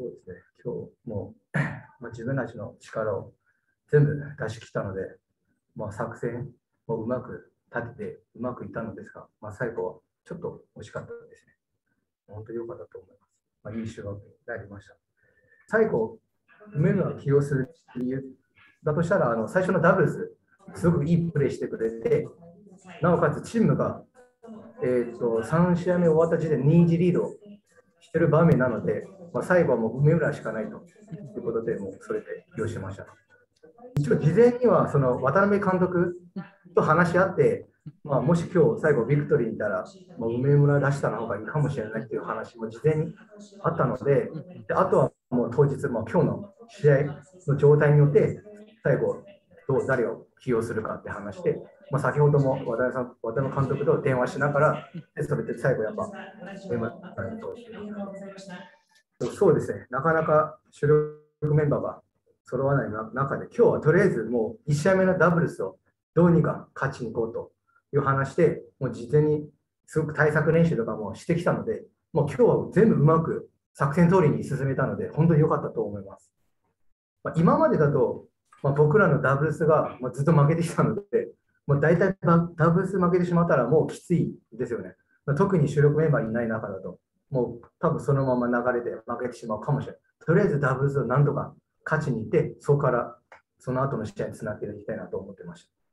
そうですね、今日も自分たちの力を全部出し切ったので、作戦をうまく立ててうまくいったのですが、最後はちょっと惜しかったですね。本当に良かったと思います。いい収穫になりました。最後、梅村を起用する理由だとしたら、最初のダブルス、すごくいいプレーしてくれて、なおかつチームが、3試合目終わった時点で2-1リードしてる場面なので、最後はもう梅村しかないということで、もうそれで起用しました。一応、事前にはその渡辺監督と話し合って、もし今日最後ビクトリーにいたら、梅村出した方がいいかもしれないという話も事前にあったので、あとはもう当日、今日の試合の状態によって、最後、誰を起用するかって話して、先ほども渡辺監督と電話しながら、それで最後やっぱ、梅村に通してそうですね、なかなか主力メンバーが揃わない中で、今日はとりあえずもう1試合目のダブルスをどうにか勝ちに行こうという話で、もう事前にすごく対策練習とかもしてきたので、もう今日は全部うまく作戦通りに進めたので、本当に良かったと思います。今までだと、僕らのダブルスがずっと負けてきたので、もう大体ダブルス負けてしまったらもうきついですよね。特に主力メンバーいない中だと、もう多分そのまま流れで負けてしまうかもしれない。とりあえずダブルスを何とか勝ちに行って、そこからその後の試合につなげていきたいなと思ってました。